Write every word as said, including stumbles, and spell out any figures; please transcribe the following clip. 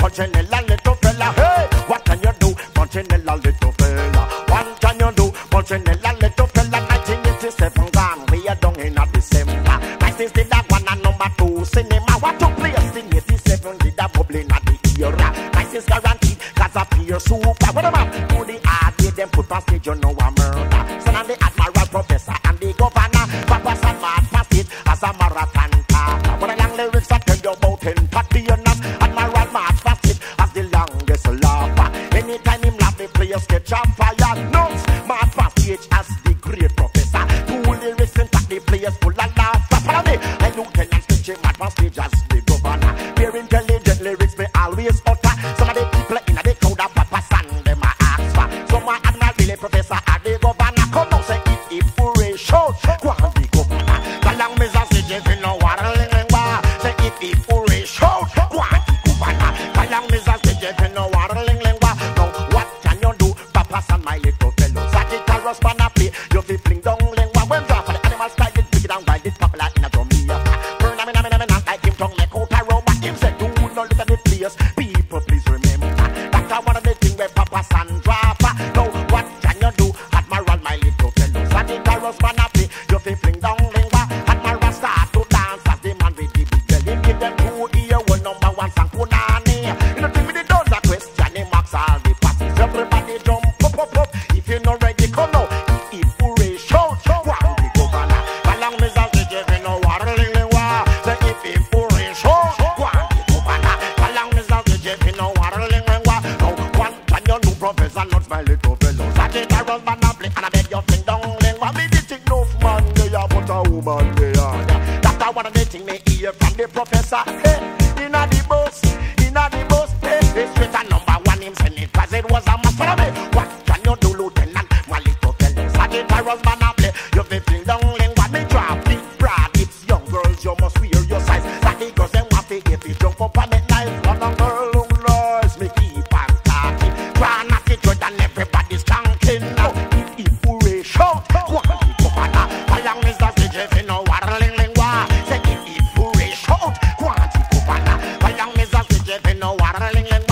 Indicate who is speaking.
Speaker 1: Punchinella, little fella. Hey, what can you do? Punchinella, little fella. What can you do? Punchinella, little fella. nineteen eighty-seven gone, we are down in a December. nineteen sixty that one and number two cinema. What took place in eighty-seven did a bubbling at the era. nineteen guaranteed, cause a peer super. What about who the art did them put on stage, you know a murder. Son and the admiral professor and the governor. Papa San Mad past it as a marathon talker. What a long lyrics I tell you about entertainers. Admiral March past it as the longest laugher. Anytime him laugh, the players catch on fire. Notes, March past stage as the great professor. Two lyrics in fact the players full of laughter. Follow me, and Lieutenant Stitchie March past stage as the governor. Very intelligent lyrics may always utter. Some of the people in the crowd of Papa San them a ask for. Some are admiral really professor and the governor. Come now say it if hooray shout. Go on the governor. Galang me za Stitchie fi no waddling lingua. Say it if hooray shout. Go on the governor. Galang me za Stitchie fi no waddling lingua. Now what can you do, Papa San my little fellow? Sagittarius panoply, you fi fling down lingua. When drop for the animal style it big and wild, it popular in a Jamaica. Burn a me na me na me na like him tongue like out a robot. Him said do not look at the place. People please remember that's one of the things where Papa San drop. Now what can you do, Admiral my little fellow? Sagittarius panoply, you fi fling down lingua. Admiral start to dance as the man with the big belly. Give them two ear one number one song punani. You know think me the does a question him marks all the passes. Everybody jump up up up. If you not ready come now. If hooray shout, go on the governor. Along me za Stitchie fi no waddling lingua. Say if if hooray shout, go on the governor. Along me za Stitchie fi no waddling lingua. Now what can you do, Professor? Not my little fellow. Sagittarius panoply and I beg you fling down lingua. Me the thing no man they are but a woman they are. That's one of the thing me hear from the professor. Hey, inna the bus, inna the bus. Hey, this straight a number one him send it cause it was a must. Follow me. What can you do, Lieutenant? My little fellow. Sagittarius panoply, you fi fling down lingua. Me drop big broad hips, young girls you must wear your size. That the girls them want to if you jump up and make nice. One of girl who loves me keep on talking. Try not to judge and everybody's thanking. Now if if hooray shout, go on the governor. Along me za Stitchie fi no waddling lingua. Say if if hooray shout, go on the governor. Along me za Stitchie fi no waddling lingua.